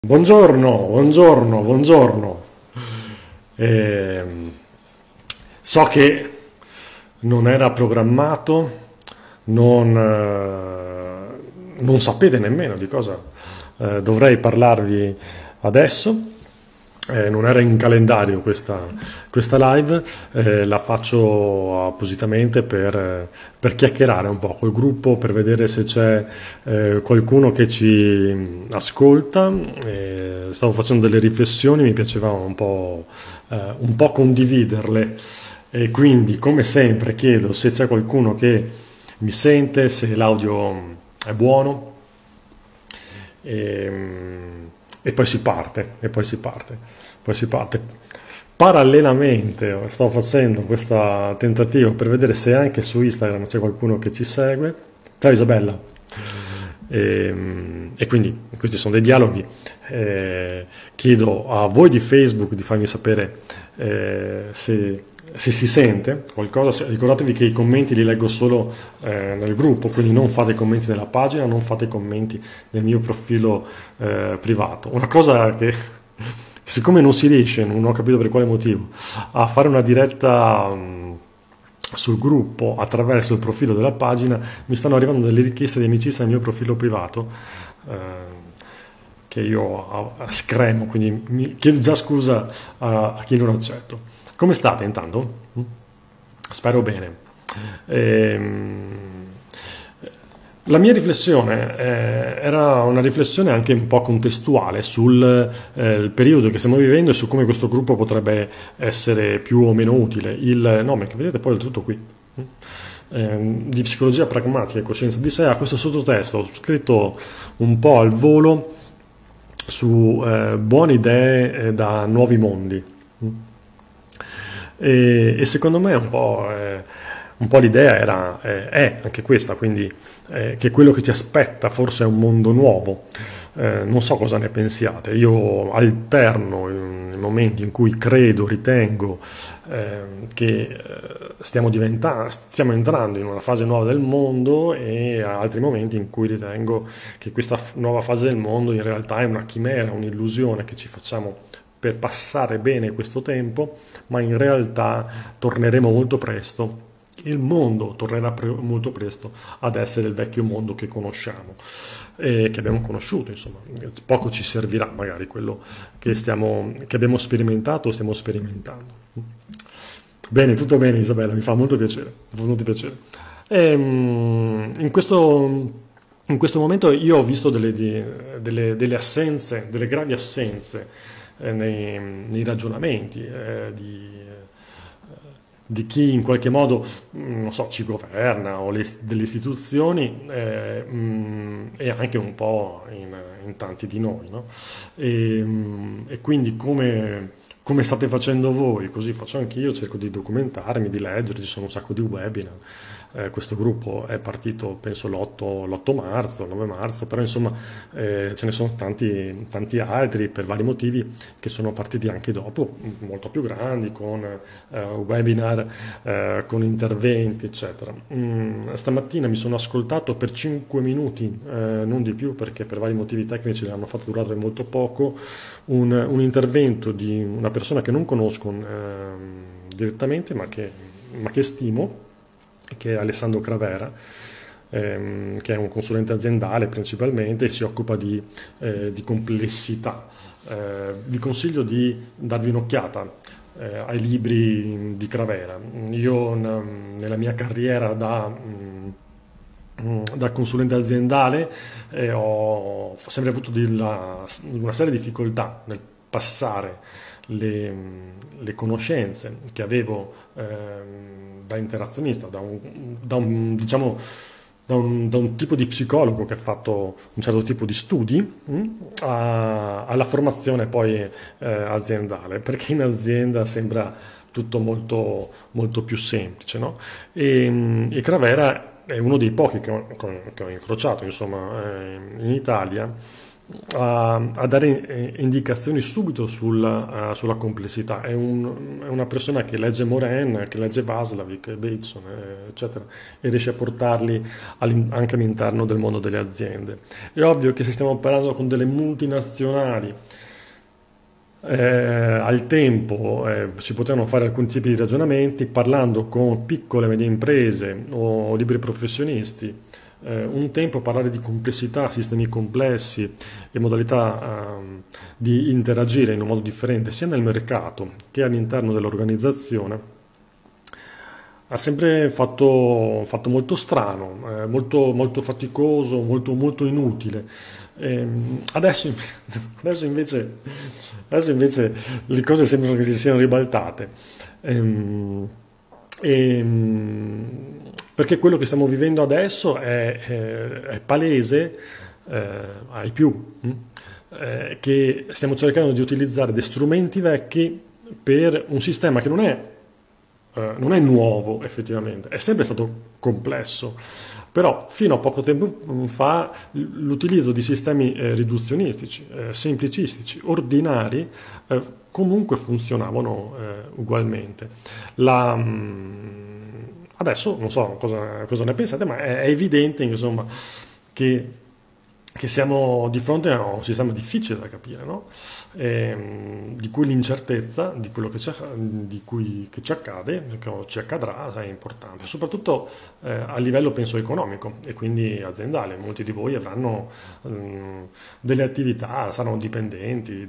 Buongiorno, buongiorno, buongiorno. Ehm, So che non era programmato, non sapete nemmeno di cosa dovrei parlarvi adesso. Non era in calendario questa live, la faccio appositamente per chiacchierare un po' col gruppo, per vedere se c'è qualcuno che ci ascolta. Stavo facendo delle riflessioni, mi piaceva un po' condividerle e quindi, come sempre, chiedo se c'è qualcuno che mi sente, se l'audio è buono e, e poi si parte, poi si parte. Parallelamente sto facendo questo tentativo per vedere se anche su Instagram c'è qualcuno che ci segue. Ciao Isabella. E quindi questi sono dei dialoghi. Chiedo a voi di Facebook di farmi sapere se si sente qualcosa. Ricordatevi che i commenti li leggo solo nel gruppo, quindi non fate commenti nella pagina, non fate commenti nel mio profilo privato. Una cosa che siccome non si riesce, non ho capito per quale motivo, a fare una diretta sul gruppo attraverso il profilo della pagina, mi stanno arrivando delle richieste di amicizia nel mio profilo privato che io scremo, quindi mi chiedo già scusa a chi non accetto. Come state intanto? Spero bene. Ehm, la mia riflessione era una riflessione anche un po' contestuale sul periodo che stiamo vivendo e su come questo gruppo potrebbe essere più o meno utile. Il nome che vedete poi è tutto qui, di psicologia pragmatica e coscienza di sé, ha questo sottotesto, ho scritto un po' al volo su buone idee da nuovi mondi. E secondo me un po' l'idea è anche questa, quindi che quello che ci aspetta forse è un mondo nuovo. Non so cosa ne pensiate, io alterno i momenti in cui credo, ritengo che stiamo entrando in una fase nuova del mondo e altri momenti in cui ritengo che questa nuova fase del mondo in realtà è una chimera, un'illusione che ci facciamo per passare bene questo tempo, ma in realtà torneremo molto presto. Il mondo tornerà molto presto ad essere il vecchio mondo che conosciamo e che abbiamo conosciuto, insomma. Poco ci servirà magari quello che abbiamo sperimentato o stiamo sperimentando. Bene, tutto bene Isabella, mi fa molto piacere, mi fa molto piacere. In questo momento io ho visto delle assenze, delle gravi assenze nei ragionamenti di chi in qualche modo, non so, ci governa o delle istituzioni e anche un po' in tanti di noi, no? E quindi come state facendo voi, così faccio anch'io, cerco di documentarmi, di leggere, ci sono un sacco di webinar. Questo gruppo è partito penso l'8 marzo, il 9 marzo, però insomma ce ne sono tanti altri per vari motivi che sono partiti anche dopo, molto più grandi, con webinar, con interventi, eccetera. Stamattina mi sono ascoltato per 5 minuti, non di più perché per vari motivi tecnici l'hanno fatto durare molto poco, un intervento di una persona che non conosco direttamente ma che stimo, che è Alessandro Cravera, che è un consulente aziendale principalmente e si occupa di complessità. Vi consiglio di darvi un'occhiata ai libri di Cravera. Io nella mia carriera da consulente aziendale ho sempre avuto una serie di difficoltà nel passare le conoscenze che avevo da interazionista, diciamo, da un tipo di psicologo che ha fatto un certo tipo di studi alla formazione poi aziendale, perché in azienda sembra tutto molto, molto più semplice, no? E Cravera è uno dei pochi che ho incrociato, insomma, in Italia a dare indicazioni subito sulla complessità. È una persona che legge Morin, che legge Václavic, Bateson, eccetera, e riesce a portarli anche all'interno del mondo delle aziende. È ovvio che se stiamo parlando con delle multinazionali, al tempo si potevano fare alcuni tipi di ragionamenti parlando con piccole e medie imprese o liberi professionisti. Un tempo parlare di complessità, sistemi complessi e modalità di interagire in un modo differente sia nel mercato che all'interno dell'organizzazione ha sempre fatto molto strano, molto faticoso, molto inutile. Adesso, adesso invece, adesso invece le cose sembrano che si siano ribaltate. Ehm, Perché quello che stiamo vivendo adesso è palese ai più, che stiamo cercando di utilizzare dei strumenti vecchi per un sistema che non è nuovo effettivamente, è sempre stato complesso, però fino a poco tempo fa l'utilizzo di sistemi riduzionistici, semplicistici, ordinari, comunque funzionavano ugualmente. Adesso non so cosa ne pensate, ma è evidente insomma, che siamo di fronte a un sistema difficile da capire, no? Di cui l'incertezza di quello che ci accade, che ci accadrà, è importante, soprattutto a livello penso economico e quindi aziendale. Molti di voi avranno delle attività, saranno dipendenti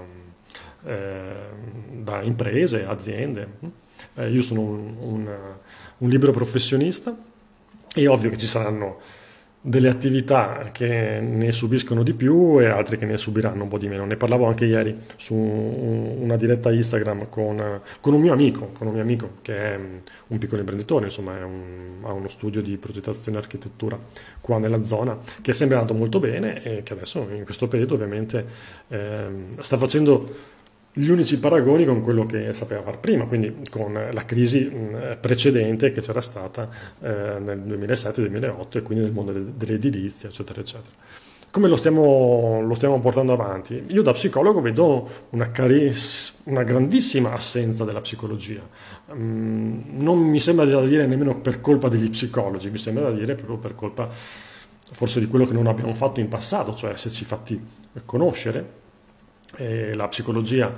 da imprese, aziende. Io sono un libero professionista, è ovvio che ci saranno delle attività che ne subiscono di più e altre che ne subiranno un po' di meno. Ne parlavo anche ieri su una diretta Instagram con un mio amico che è un piccolo imprenditore, insomma ha uno studio di progettazione e architettura qua nella zona, che è sempre andato molto bene e che adesso in questo periodo ovviamente sta facendo gli unici paragoni con quello che sapeva fare prima, quindi con la crisi precedente che c'era stata nel 2007-2008 e quindi nel mondo dell'edilizia, eccetera, eccetera. Come lo stiamo portando avanti? Io da psicologo vedo una grandissima assenza della psicologia. Non mi sembra da dire nemmeno per colpa degli psicologi, mi sembra da dire proprio per colpa forse di quello che non abbiamo fatto in passato, cioè esserci fatti conoscere. La psicologia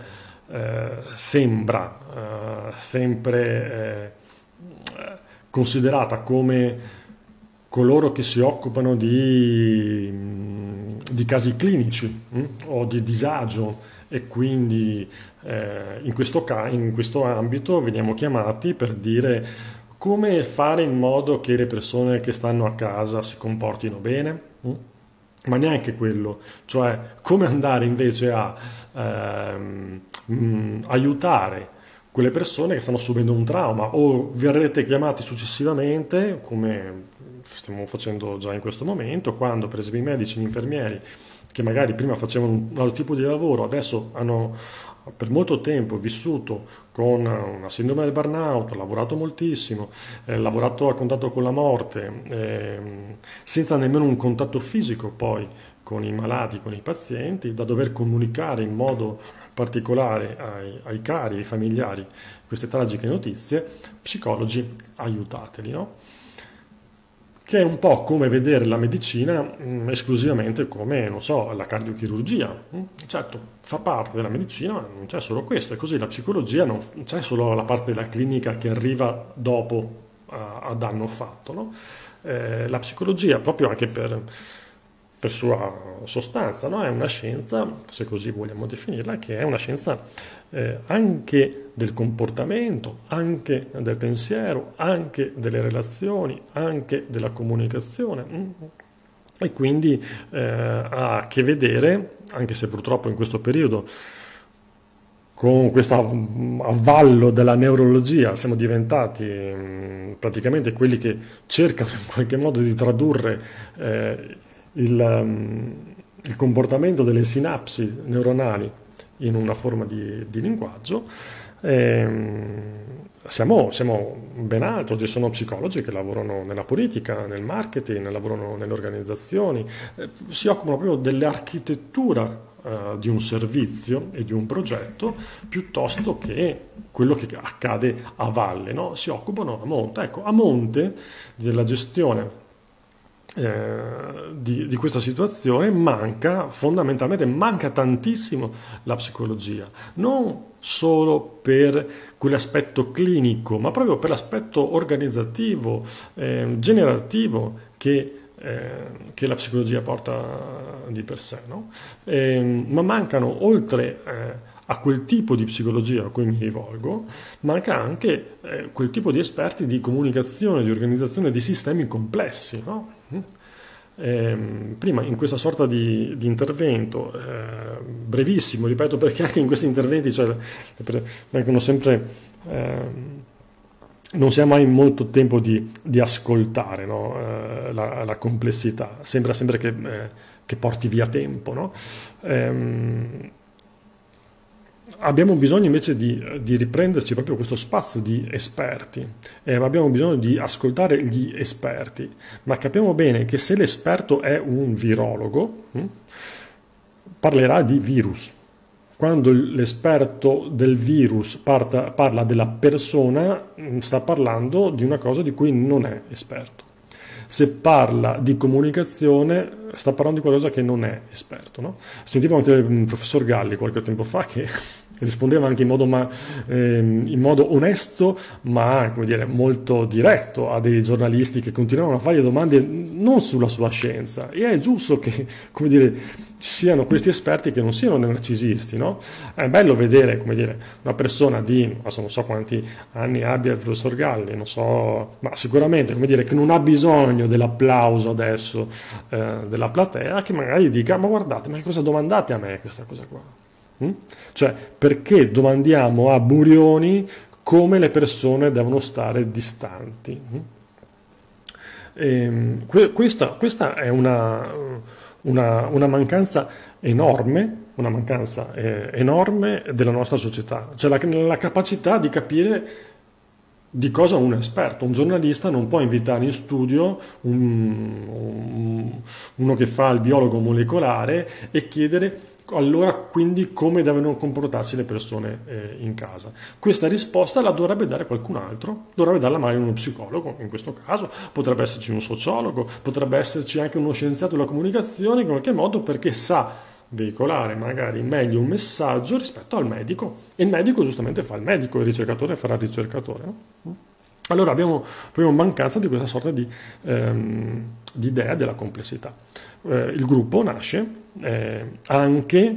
sembra sempre considerata come coloro che si occupano di casi clinici o di disagio e quindi in questo ambito veniamo chiamati per dire come fare in modo che le persone che stanno a casa si comportino bene. Ma neanche quello, cioè come andare invece a aiutare quelle persone che stanno subendo un trauma o verrete chiamati successivamente, come stiamo facendo già in questo momento, quando per esempio i medici, gli infermieri, che magari prima facevano un altro tipo di lavoro, adesso hanno per molto tempo vissuto con una sindrome del burnout, lavorato moltissimo, lavorato a contatto con la morte, senza nemmeno un contatto fisico poi con i malati, con i pazienti, da dover comunicare in modo particolare ai cari, ai familiari queste tragiche notizie, psicologi aiutateli, no? Che è un po' come vedere la medicina esclusivamente come, non so, la cardiochirurgia. Certo, fa parte della medicina, ma non c'è solo questo. E così la psicologia non c'è solo la parte della clinica che arriva dopo a danno fatto, no? La psicologia, proprio anche per sua sostanza, no? È una scienza, se così vogliamo definirla, che è una scienza anche del comportamento, anche del pensiero, anche delle relazioni, anche della comunicazione e quindi ha a che vedere, anche se purtroppo in questo periodo con questo avvallo della neurologia siamo diventati praticamente quelli che cercano in qualche modo di tradurre il comportamento delle sinapsi neuronali in una forma di linguaggio, Siamo ben altro, ci sono psicologi che lavorano nella politica, nel marketing, lavorano nelle organizzazioni, si occupano proprio dell'architettura di un servizio e di un progetto piuttosto che quello che accade a valle, no? Si occupano a monte. Ecco, a monte della gestione di questa situazione fondamentalmente manca tantissimo la psicologia, non solo per quell'aspetto clinico, ma proprio per l'aspetto organizzativo, generativo che la psicologia porta di per sé, no? Ma mancano, oltre a quel tipo di psicologia a cui mi rivolgo, manca anche quel tipo di esperti di comunicazione, di organizzazione di sistemi complessi, no? Prima in questa sorta di intervento brevissimo, ripeto, perché anche in questi interventi vengono sempre non si ha mai molto tempo di ascoltare, no? La complessità, sembra sempre che porti via tempo, no? Abbiamo bisogno invece di riprenderci proprio questo spazio di esperti, abbiamo bisogno di ascoltare gli esperti, ma capiamo bene che se l'esperto è un virologo, parlerà di virus. Quando l'esperto del virus parla della persona, sta parlando di una cosa di cui non è esperto. Se parla di comunicazione, sta parlando di qualcosa che non è esperto, no? Sentivo anche il professor Galli qualche tempo fa che rispondeva anche in modo onesto, ma come dire, molto diretto a dei giornalisti che continuavano a fargli domande non sulla sua scienza. E è giusto che, come dire, ci siano questi esperti che non siano narcisisti, no? È bello vedere, come dire, una persona adesso non so quanti anni abbia il professor Galli, non so, ma sicuramente, come dire, che non ha bisogno dell'applauso adesso della platea, che magari dica, ma guardate, ma che cosa domandate a me questa cosa qua? Cioè, perché domandiamo a Burioni come le persone devono stare distanti? Questa è una mancanza enorme, della nostra società, cioè la capacità di capire di cosa uno è esperto. Un giornalista non può invitare in studio uno che fa il biologo molecolare e chiedere allora quindi come devono comportarsi le persone in casa. Questa risposta la dovrebbe dare qualcun altro, dovrebbe darla magari uno psicologo, in questo caso potrebbe esserci un sociologo, potrebbe esserci anche uno scienziato della comunicazione in qualche modo, perché sa veicolare magari meglio un messaggio rispetto al medico, e il medico giustamente fa il medico, il ricercatore farà il ricercatore, no? Allora abbiamo proprio mancanza di questa sorta di idea della complessità. Il gruppo nasce anche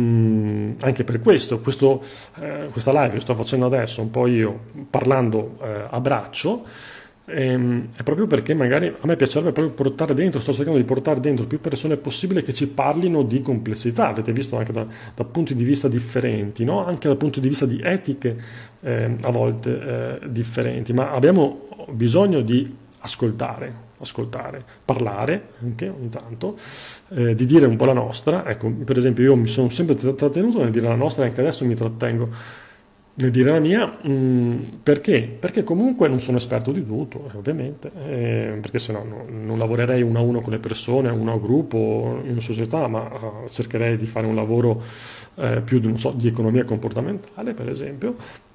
per questo, questa live che sto facendo adesso, un po' io parlando a braccio, è proprio perché magari a me piacerebbe proprio sto cercando di portare dentro più persone possibile che ci parlino di complessità. Avete visto anche da punti di vista differenti, no? Anche dal punto di vista di etiche a volte differenti, ma abbiamo bisogno di ascoltare, parlare anche ogni tanto, di dire un po' la nostra. Ecco, per esempio io mi sono sempre trattenuto nel dire la nostra e anche adesso mi trattengo nel dire la mia, perché? Perché comunque non sono esperto di tutto, ovviamente, perché sennò non lavorerei uno a uno con le persone, uno a gruppo, in una società, ma cercherei di fare un lavoro più non so, di economia comportamentale, per esempio,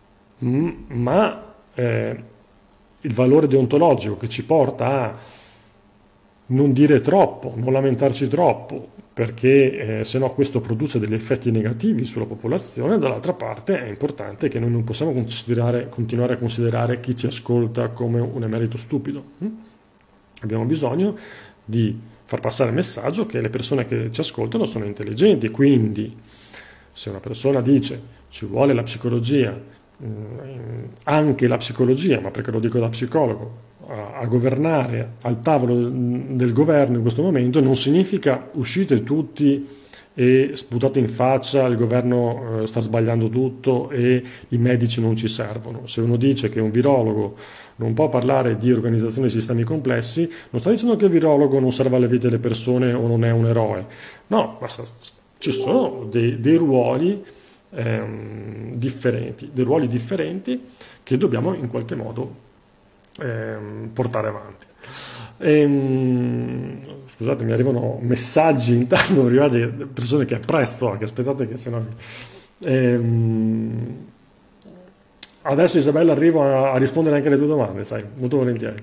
ma il valore deontologico che ci porta a non dire troppo, non lamentarci troppo, perché se no questo produce degli effetti negativi sulla popolazione. Dall'altra parte è importante che noi non possiamo continuare a considerare chi ci ascolta come un emerito stupido. Abbiamo bisogno di far passare il messaggio che le persone che ci ascoltano sono intelligenti, quindi se una persona dice ci vuole la psicologia, anche la psicologia, ma perché lo dico da psicologo, a governare al tavolo del governo in questo momento, non significa uscite tutti e sputate in faccia il governo sta sbagliando tutto e i medici non ci servono. Se uno dice che un virologo non può parlare di organizzazione di sistemi complessi, non sta dicendo che il virologo non serve alle vite delle persone o non è un eroe, no, ma ci sono dei ruoli differenti, dei ruoli differenti che dobbiamo in qualche modo portare avanti. Scusate, mi arrivano messaggi intanto privati di persone che apprezzo, anche aspettate che se no... Adesso Isabella arrivo a rispondere anche alle tue domande, sai, molto volentieri.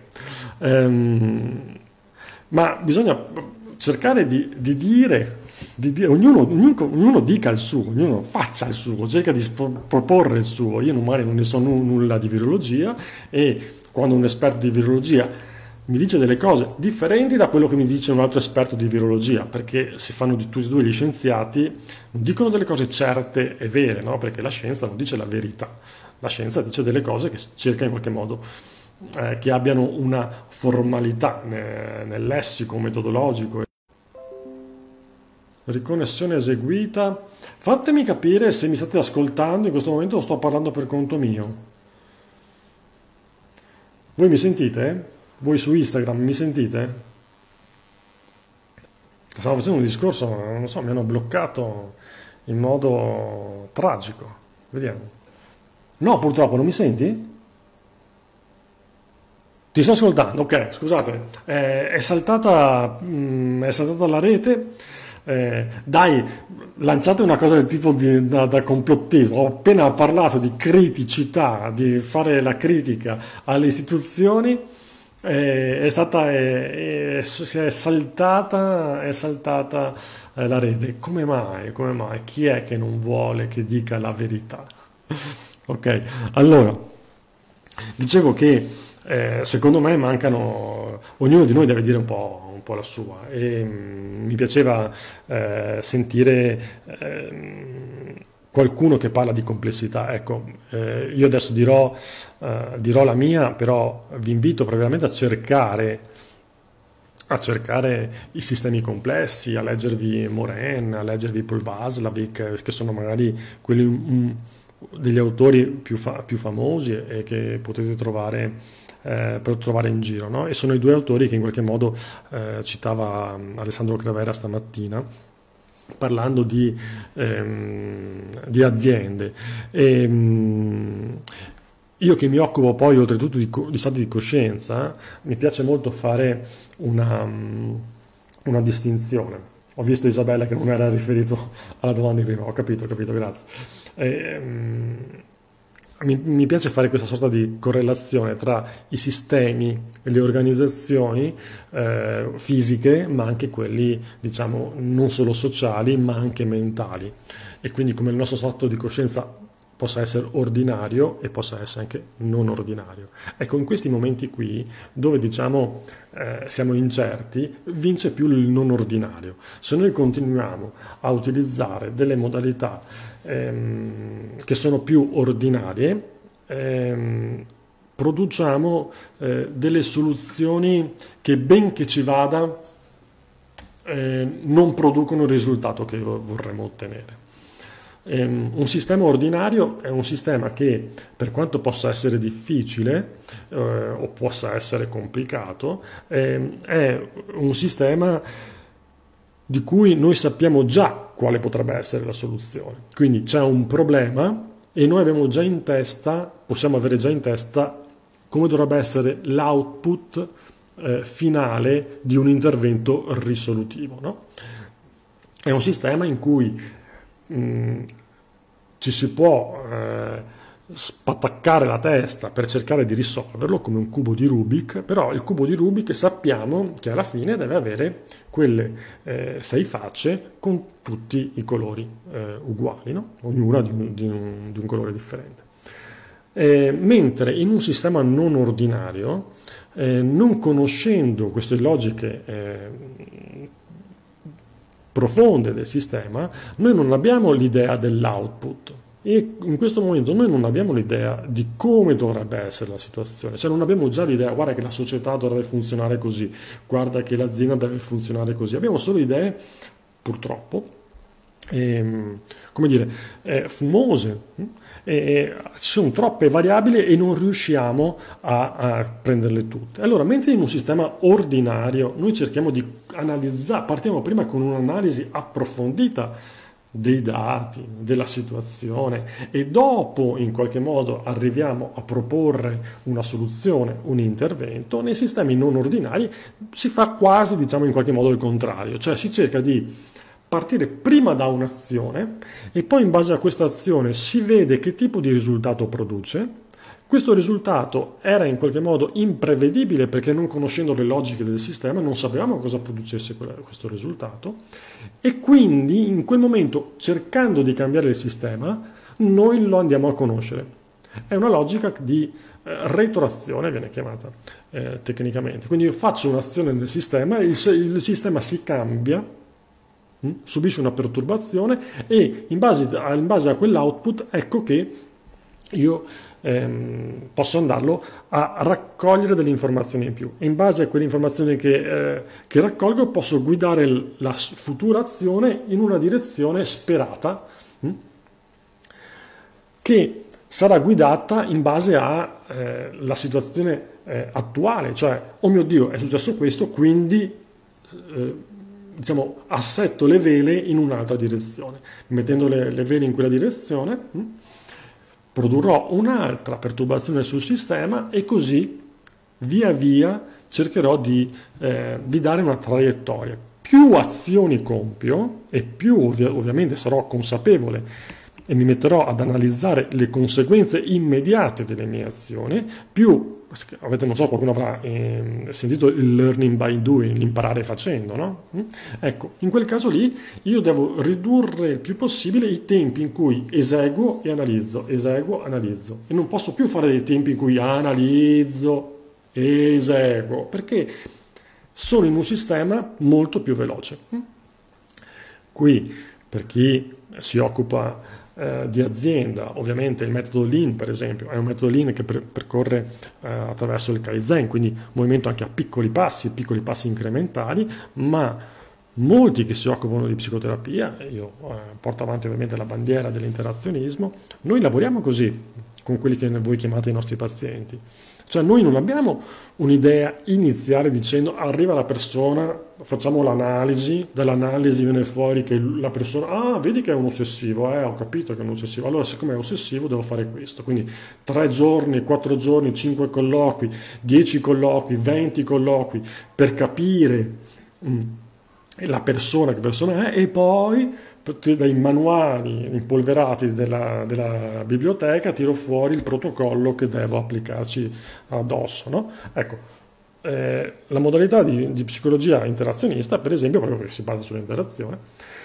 Ma bisogna cercare di dire, ognuno dica il suo, ognuno faccia il suo, cerca di proporre il suo. Io magari non ne so nulla di virologia, e quando un esperto di virologia mi dice delle cose differenti da quello che mi dice un altro esperto di virologia, perché si fanno di tutti e due gli scienziati, non dicono delle cose certe e vere, no? Perché la scienza non dice la verità, la scienza dice delle cose che cerca in qualche modo che abbiano una formalità nel lessico metodologico. Riconnessione eseguita. Fatemi capire se mi state ascoltando in questo momento o sto parlando per conto mio. Voi mi sentite? Voi su Instagram mi sentite? Stavo facendo un discorso, non so, mi hanno bloccato in modo tragico. Vediamo. No, purtroppo non mi senti? Ti sto ascoltando, ok, scusate. È saltata la rete. Dai, lanciate una cosa del tipo da complottismo. Ho appena parlato di criticità, di fare la critica alle istituzioni. Si è saltata la rete. Come mai? Come mai? Chi è che non vuole che dica la verità? Ok, allora, dicevo che secondo me mancano, ognuno di noi deve dire un po' la sua, e mi piaceva sentire qualcuno che parla di complessità. Ecco, io adesso dirò la mia, però vi invito veramente a cercare i sistemi complessi, a leggervi Morin, a leggervi Paul Watzlawick, che sono magari quelli degli autori più famosi e che potete trovare in giro, no? E sono i due autori che in qualche modo citava Alessandro Cravera stamattina, parlando di aziende. Io che mi occupo poi oltretutto di stati di coscienza, mi piace molto fare una distinzione. Ho visto Isabella che non era riferito alla domanda di prima, ho capito, grazie. Mi piace fare questa sorta di correlazione tra i sistemi e le organizzazioni fisiche, ma anche quelli, diciamo, non solo sociali, ma anche mentali. E quindi come il nostro stato di coscienza possa essere ordinario e possa essere anche non ordinario. Ecco, in questi momenti qui, dove diciamo siamo incerti, vince più il non ordinario. Se noi continuiamo a utilizzare delle modalità che sono più ordinarie, produciamo delle soluzioni che, ben che ci vada, non producono il risultato che vorremmo ottenere. Un sistema ordinario è un sistema che, per quanto possa essere difficile o possa essere complicato, è un sistema di cui noi sappiamo già quale potrebbe essere la soluzione. Quindi c'è un problema e noi abbiamo già in testa, possiamo avere già in testa come dovrebbe essere l'output finale di un intervento risolutivo, no? È un sistema in cui ci si può spattaccare la testa per cercare di risolverlo come un cubo di Rubik, però il cubo di Rubik sappiamo che alla fine deve avere quelle 6 facce con tutti i colori uguali, no? Ognuna di un colore differente. Mentre in un sistema non ordinario, non conoscendo queste logiche profonde del sistema, noi non abbiamo l'idea dell'output, e in questo momento noi non abbiamo l'idea di come dovrebbe essere la situazione, cioè non abbiamo già l'idea, guarda che la società dovrebbe funzionare così, guarda che l'azienda deve funzionare così, abbiamo solo idee, purtroppo, come dire, fumose, ci sono troppe variabili e non riusciamo a prenderle tutte. Allora, mentre in un sistema ordinario noi cerchiamo di analizzare, partiamo prima con un'analisi approfondita dei dati, della situazione e dopo in qualche modo arriviamo a proporre una soluzione, un intervento, nei sistemi non ordinari si fa quasi, diciamo, in qualche modo il contrario, cioè si cerca di partire prima da un'azione e poi in base a questa azione si vede che tipo di risultato produce. Questo risultato era in qualche modo imprevedibile perché non conoscendo le logiche del sistema non sapevamo cosa producesse questo risultato e quindi in quel momento cercando di cambiare il sistema noi lo andiamo a conoscere. È una logica di retroazione, viene chiamata tecnicamente. Quindi io faccio un'azione nel sistema, il sistema si cambia, subisce una perturbazione e in base a quell'output ecco che io posso andarlo a raccogliere delle informazioni in più e in base a quelle informazioni che raccolgo posso guidare la futura azione in una direzione sperata che sarà guidata in base alla situazione attuale, cioè oh mio Dio è successo questo quindi diciamo assetto le vele in un'altra direzione, mettendo le vele in quella direzione produrrò un'altra perturbazione sul sistema e così via via cercherò di dare una traiettoria. Più azioni compio e più ovviamente sarò consapevole e mi metterò ad analizzare le conseguenze immediate delle mie azioni, più avete, non so, qualcuno avrà sentito il learning by doing, l'imparare facendo, no? Ecco, in quel caso lì io devo ridurre il più possibile i tempi in cui eseguo e analizzo, e non posso più fare dei tempi in cui analizzo, eseguo, perché sono in un sistema molto più veloce. Qui, per chi si occupa di azienda, ovviamente il metodo Lean per esempio è un metodo Lean che percorre attraverso il Kaizen, quindi movimento anche a piccoli passi incrementali, ma molti che si occupano di psicoterapia, io porto avanti ovviamente la bandiera dell'interazionismo, noi lavoriamo così con quelli che voi chiamate i nostri pazienti. Cioè noi non abbiamo un'idea iniziale dicendo arriva la persona, facciamo l'analisi, dall'analisi viene fuori che la persona, vedi che è un ossessivo, ho capito che è un ossessivo, allora siccome è ossessivo devo fare questo, quindi 3 giorni, 4 giorni, 5 colloqui, 10 colloqui, 20 colloqui per capire la persona, che persona è, e poi dai manuali impolverati della biblioteca tiro fuori il protocollo che devo applicarci addosso, no? Ecco, la modalità di psicologia interazionista, per esempio, proprio perché si basa sull'interazione,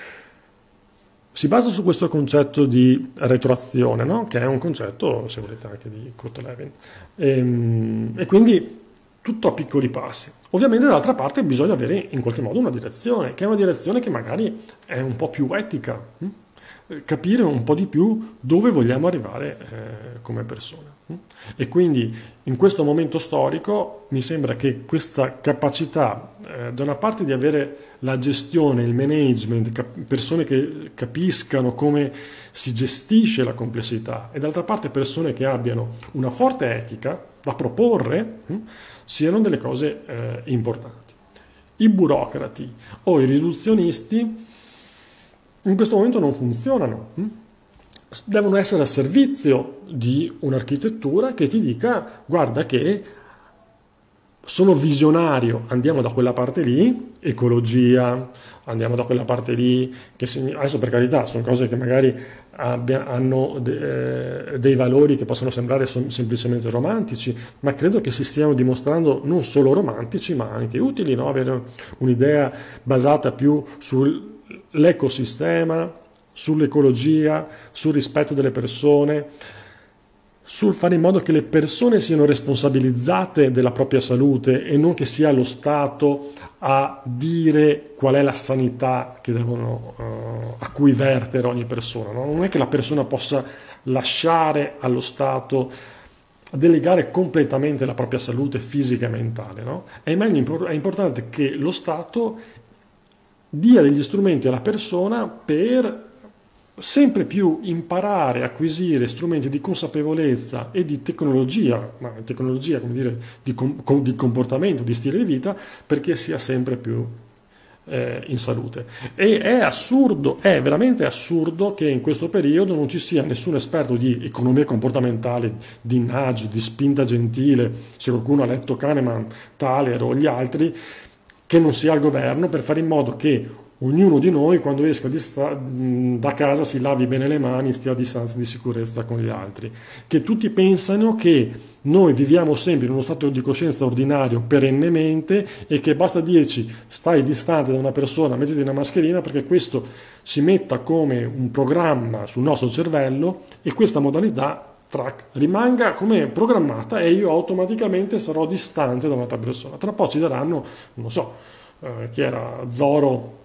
si basa su questo concetto di retroazione, no? Che è un concetto, se volete, anche di Kurt Lewin. E quindi tutto a piccoli passi. Ovviamente dall'altra parte bisogna avere in qualche modo una direzione, che è una direzione che magari è un po' più etica, capire un po' di più dove vogliamo arrivare come persone. E quindi in questo momento storico mi sembra che questa capacità da una parte di avere la gestione, il management, persone che capiscano come si gestisce la complessità e dall'altra parte persone che abbiano una forte etica da proporre, siano delle cose importanti. I burocrati o i riduzionisti in questo momento non funzionano. Devono essere a servizio di un'architettura che ti dica guarda che sono visionario, andiamo da quella parte lì, ecologia, andiamo da quella parte lì, che adesso per carità sono cose che magari hanno dei valori che possono sembrare semplicemente romantici, ma credo che si stiano dimostrando non solo romantici ma anche utili, no? Avere un'idea basata più sull'ecosistema, sull'ecologia, sul rispetto delle persone, sul fare in modo che le persone siano responsabilizzate della propria salute e non che sia lo Stato a dire qual è la sanità che a cui vertere ogni persona. No? Non è che la persona possa lasciare allo Stato delegare completamente la propria salute fisica e mentale. No? È importante che lo Stato dia degli strumenti alla persona per sempre più imparare, acquisire strumenti di consapevolezza e di tecnologia, ma tecnologia come dire di comportamento, di stile di vita, perché sia sempre più in salute. E è assurdo, è veramente assurdo che in questo periodo non ci sia nessun esperto di economia comportamentale, di nudge, di spinta gentile, se qualcuno ha letto Kahneman, Thaler o gli altri, che non sia al governo, per fare in modo che ognuno di noi quando esca da casa si lavi bene le mani, stia a distanza di sicurezza con gli altri, che tutti pensano che noi viviamo sempre in uno stato di coscienza ordinario perennemente e che basta dirci stai distante da una persona, mettiti una mascherina, perché questo si metta come un programma sul nostro cervello e questa modalità rimanga come programmata e io automaticamente sarò distante da un'altra persona. Tra poco ci daranno, non so, chi era Zoro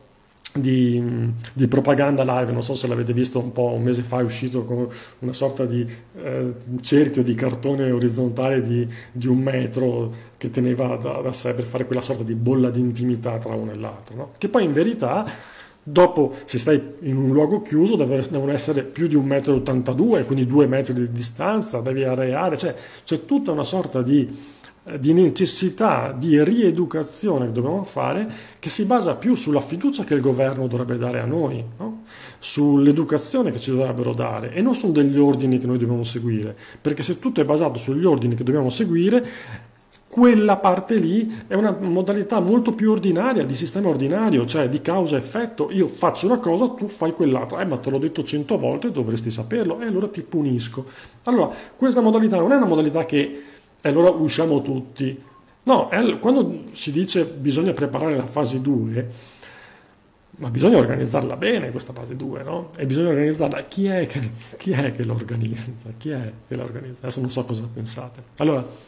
di Propaganda Live, non so se l'avete visto un po', un mese fa è uscito con una sorta di cerchio di cartone orizzontale di 1 metro che teneva da sé per fare quella sorta di bolla di intimità tra uno e l'altro, no? Che poi in verità dopo, se stai in un luogo chiuso, devono essere più di 1,82 m, quindi 2 metri di distanza, devi areare, cioè c'è tutta una sorta di necessità di rieducazione che dobbiamo fare, che si basa più sulla fiducia che il governo dovrebbe dare a noi, no? Sull'educazione che ci dovrebbero dare e non su degli ordini che noi dobbiamo seguire, perché se tutto è basato sugli ordini che dobbiamo seguire, quella parte lì è una modalità molto più ordinaria, di sistema ordinario, cioè di causa-effetto. Io faccio una cosa, tu fai quell'altra. Ma te l'ho detto 100 volte, dovresti saperlo, e allora ti punisco. Allora, questa modalità non è una modalità che allora usciamo tutti. No, quando si dice bisogna preparare la fase 2, ma bisogna organizzarla bene questa fase 2, no? E bisogna organizzarla. Chi è che l'organizza? Chi è che l'organizza? Adesso non so cosa pensate. Allora,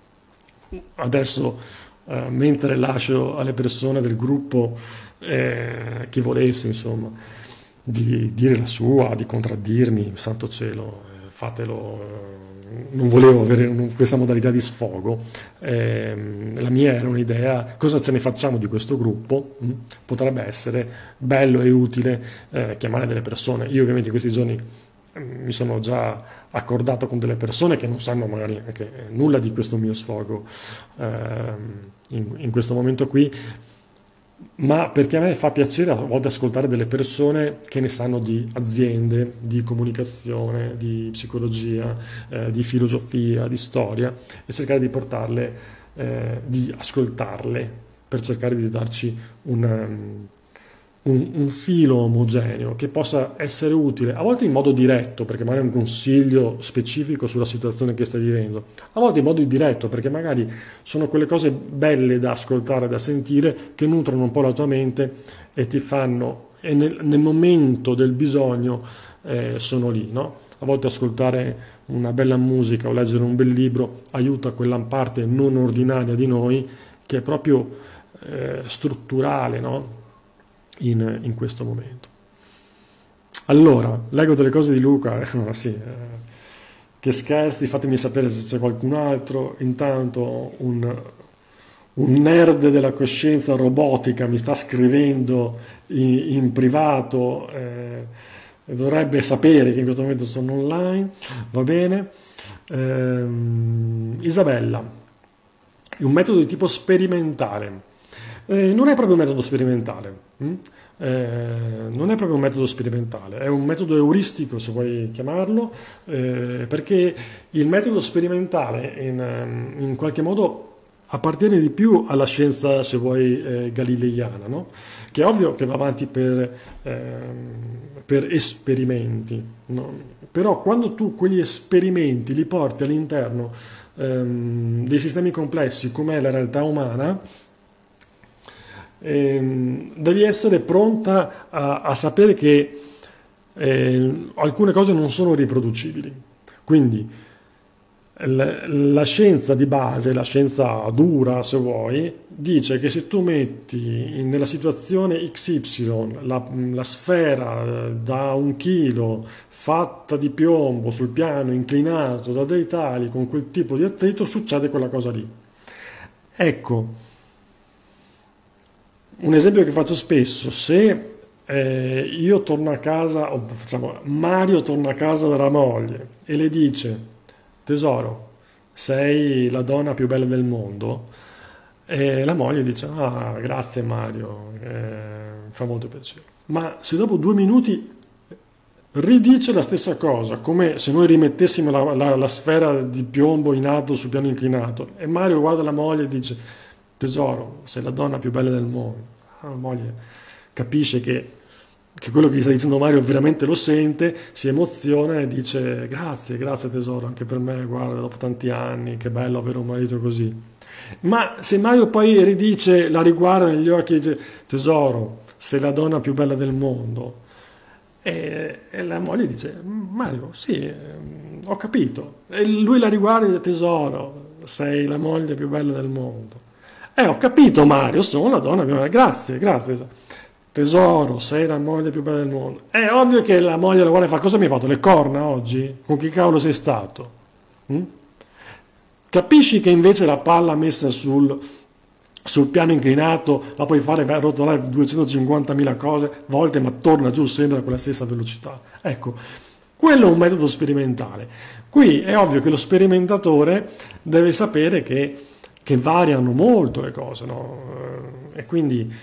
adesso, mentre lascio alle persone del gruppo, chi volesse, insomma, di dire la sua, di contraddirmi, santo cielo, fatelo. Non volevo avere questa modalità di sfogo. La mia era un'idea, cosa ce ne facciamo di questo gruppo? Potrebbe essere bello e utile chiamare delle persone. Io ovviamente in questi giorni mi sono già accordato con delle persone che non sanno magari anche nulla di questo mio sfogo in questo momento qui, ma perché a me fa piacere a volte ascoltare delle persone che ne sanno di aziende, di comunicazione, di psicologia, di filosofia, di storia, e cercare di portarle, di ascoltarle per cercare di darci un filo omogeneo che possa essere utile, a volte in modo diretto, perché magari è un consiglio specifico sulla situazione che stai vivendo, a volte in modo indiretto, perché magari sono quelle cose belle da ascoltare, da sentire, che nutrono un po' la tua mente e ti fanno, e nel momento del bisogno sono lì, no? A volte ascoltare una bella musica o leggere un bel libro aiuta quella parte non ordinaria di noi che è proprio strutturale, no? In questo momento. Allora, leggo delle cose di Luca, sì, che scherzi, fatemi sapere se c'è qualcun altro. Intanto un nerd della coscienza robotica mi sta scrivendo in privato, dovrebbe sapere che in questo momento sono online, va bene. Isabella, un metodo di tipo sperimentale. Non è proprio un metodo sperimentale, non è proprio un metodo sperimentale, è un metodo euristico, se vuoi chiamarlo, perché il metodo sperimentale in qualche modo appartiene di più alla scienza, se vuoi, galileiana, no? Che è ovvio che va avanti per esperimenti, no? Però quando tu quegli esperimenti li porti all'interno dei sistemi complessi come è la realtà umana, devi essere pronta a sapere che alcune cose non sono riproducibili. Quindi la scienza di base, la scienza dura se vuoi, dice che se tu metti nella situazione XY la sfera da 1 chilo fatta di piombo sul piano inclinato da dei tali con quel tipo di attrito, succede quella cosa lì. Ecco, un esempio che faccio spesso: se io torno a casa, o facciamo, Mario torna a casa dalla moglie e le dice: tesoro, sei la donna più bella del mondo, E la moglie dice, ah, grazie Mario, fa molto piacere. Ma se dopo 2 minuti ridice la stessa cosa, come se noi rimettessimo la sfera di piombo in alto sul piano inclinato, e Mario guarda la moglie e dice, tesoro, sei la donna più bella del mondo. La moglie capisce che quello che gli sta dicendo Mario veramente lo sente, si emoziona e dice, grazie, grazie tesoro, anche per me, guarda, dopo tanti anni, che bello avere un marito così. Ma se Mario poi ridice, la riguarda negli occhi e dice, tesoro, sei la donna più bella del mondo, e la moglie dice, Mario, sì, ho capito. E lui la riguarda e dice, tesoro, sei la moglie più bella del mondo. Ho capito Mario, sono la donna più bella, grazie, grazie. Tesoro, sei la moglie più bella del mondo. È ovvio che la moglie la guarda e fa, cosa mi hai fatto, le corna oggi? Con chi cavolo sei stato? Mm? Capisci che invece la palla messa sul piano inclinato la puoi fare rotolare 250.000 volte, ma torna giù sempre a quella stessa velocità. Ecco, quello è un metodo sperimentale. Qui è ovvio che lo sperimentatore deve sapere che variano molto le cose, no? E quindi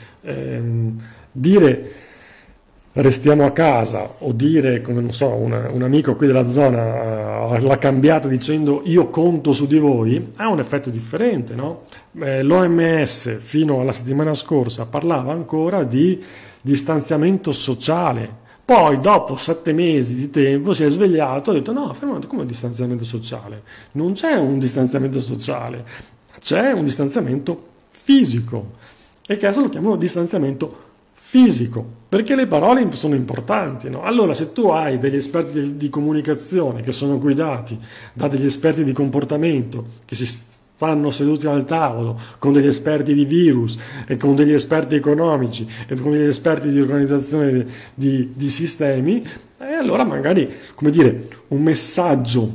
dire restiamo a casa o dire, come non so, un amico qui della zona l'ha cambiata dicendo io conto su di voi, ha un effetto differente, no? L'OMS fino alla settimana scorsa parlava ancora di distanziamento sociale. Poi, dopo 7 mesi di tempo, si è svegliato e ha detto: no, fermate, come distanziamento sociale? Non c'è un distanziamento sociale, c'è un distanziamento fisico. E che adesso lo chiamano distanziamento fisico, perché le parole sono importanti, no? Allora, se tu hai degli esperti di comunicazione che sono guidati da degli esperti di comportamento, che si stanno seduti al tavolo con degli esperti di virus e con degli esperti economici e con degli esperti di organizzazione di sistemi, e allora magari, come dire, un messaggio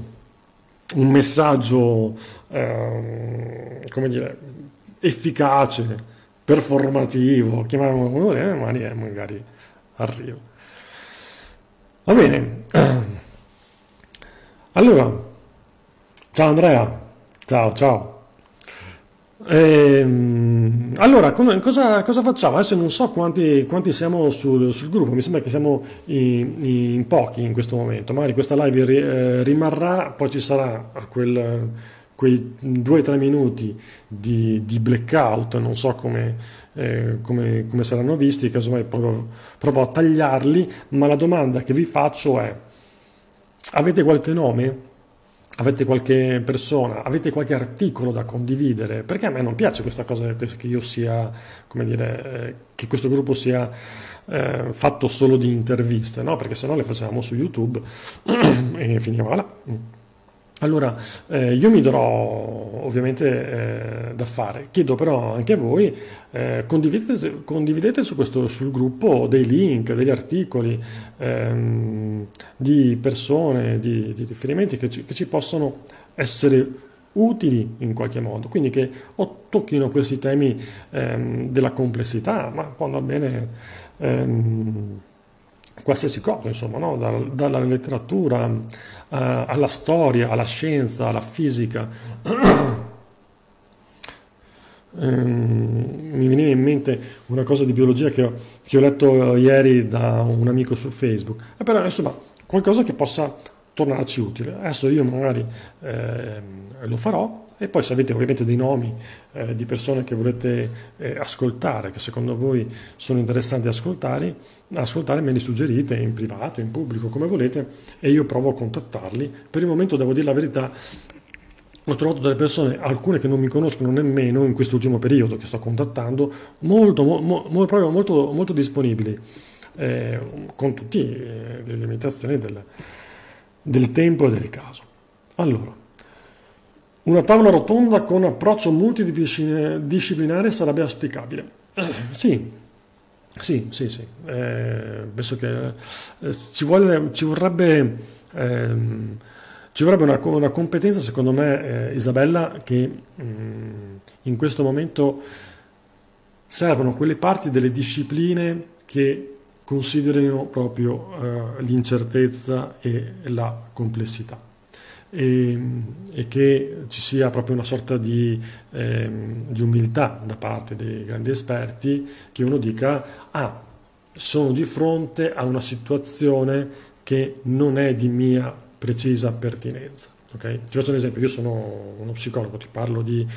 come dire, efficace, performativo, chiamiamolo come volete, magari arriva. Va bene. Allora, ciao Andrea, ciao. Allora, cosa facciamo? Adesso non so quanti siamo sul gruppo, mi sembra che siamo in pochi in questo momento, magari questa live rimarrà, poi ci sarà quei 2 o 3 minuti di blackout, non so come saranno visti, casomai provo a tagliarli, ma la domanda che vi faccio è: avete qualche nome? Avete qualche persona? Avete qualche articolo da condividere? Perché a me non piace questa cosa che io sia, come dire, che questo gruppo sia fatto solo di interviste, no? Perché sennò le facevamo su YouTube e finiva là. Allora, io mi darò ovviamente da fare, chiedo però anche a voi, condividete sul gruppo dei link, degli articoli, di persone, di riferimenti che ci possono essere utili in qualche modo, quindi che tocchino questi temi della complessità, ma può andare bene qualsiasi cosa, insomma, no? Dalla letteratura alla storia, alla scienza, alla fisica. Mi veniva in mente una cosa di biologia che ho letto ieri da un amico su Facebook, però insomma qualcosa che possa tornarci utile. Adesso io magari lo farò, e poi se avete ovviamente dei nomi di persone che volete ascoltare, che secondo voi sono interessanti ascoltare, me li suggerite in privato, in pubblico, come volete, e io provo a contattarli. Per il momento devo dire la verità, ho trovato delle persone, alcune che non mi conoscono nemmeno in quest'ultimo periodo che sto contattando, proprio molto disponibili, con tutte le limitazioni del tempo e del caso. Allora, una tavola rotonda con approccio multidisciplinare sarebbe auspicabile. Sì. Penso che ci vorrebbe una competenza, secondo me, Isabella, che in questo momento servono quelle parti delle discipline che considerino proprio l'incertezza e la complessità. e, e che ci sia proprio una sorta di umiltà da parte dei grandi esperti, che uno dica, ah, sono di fronte a una situazione che non è di mia precisa pertinenza. Okay? Ti faccio un esempio, io sono uno psicologo, ti parlo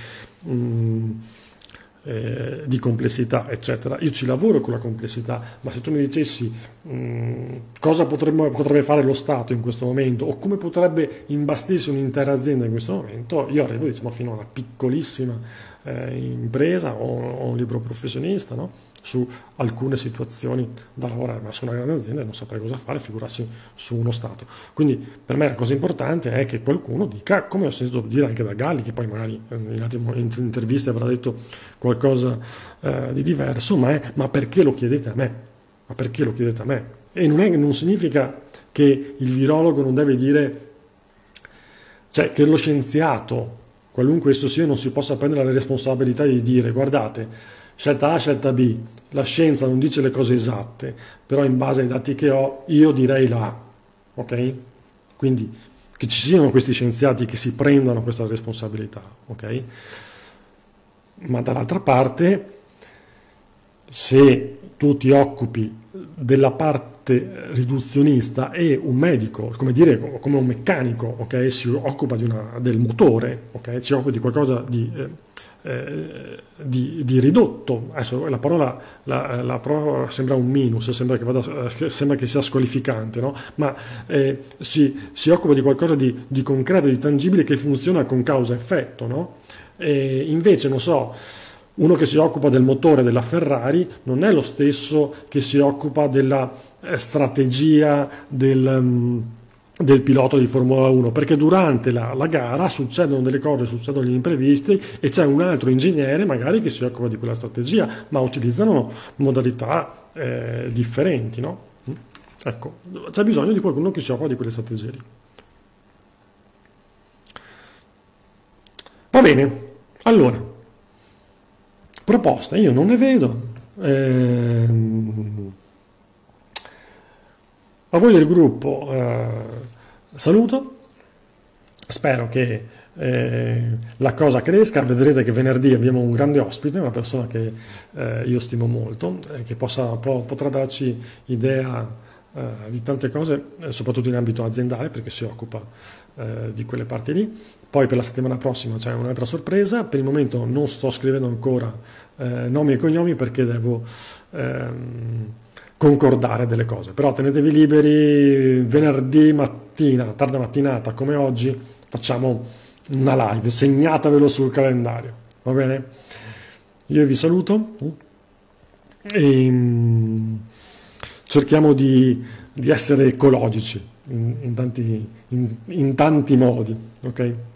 di complessità, eccetera. Io ci lavoro con la complessità, ma se tu mi dicessi cosa potrebbe fare lo Stato in questo momento o come potrebbe imbastirsi un'intera azienda in questo momento, io arrivo, diciamo, fino a una piccolissima impresa o un libero professionista, no? Su alcune situazioni da lavorare, ma su una grande azienda non saprei cosa fare, figurarsi su uno Stato. Quindi per me la cosa importante è che qualcuno dica, come ho sentito dire anche da Galli, che poi magari in altre interviste avrà detto qualcosa di diverso, ma perché lo chiedete a me? Ma perché lo chiedete a me? E non significa che il virologo non deve dire, cioè che lo scienziato, qualunque esso sia, non si possa prendere la responsabilità di dire, guardate, scelta A, scelta B, la scienza non dice le cose esatte, però in base ai dati che ho io direi la A, ok? Quindi che ci siano questi scienziati che si prendano questa responsabilità, ok? Ma dall'altra parte, se tu ti occupi della parte riduzionista e un medico, come dire, come un meccanico, ok, si occupa del motore, ok, si occupa di qualcosa di ridotto. Adesso la parola sembra un minus, sembra che sia squalificante, no? Ma si occupa di qualcosa di concreto, di tangibile, che funziona con causa-effetto, no? E invece, non so, uno che si occupa del motore della Ferrari non è lo stesso che si occupa della strategia del pilota di Formula 1, perché durante la gara succedono delle cose, succedono gli imprevisti e c'è un altro ingegnere magari che si occupa di quella strategia, ma utilizzano modalità differenti, no? Ecco, c'è bisogno di qualcuno che si occupa di quelle strategie lì. Va bene, allora, proposte, io non ne vedo. A voi del gruppo saluto, spero che la cosa cresca, vedrete che venerdì abbiamo un grande ospite, una persona che io stimo molto, che potrà darci idea di tante cose, soprattutto in ambito aziendale, perché si occupa di quelle parti lì. Poi per la settimana prossima c'è un'altra sorpresa. Per il momento non sto scrivendo ancora nomi e cognomi perché devo concordare delle cose, però tenetevi liberi. Venerdì mattina, tarda mattinata come oggi, facciamo una live, segnatevelo sul calendario, va bene? Io vi saluto e cerchiamo di essere ecologici in tanti modi, ok?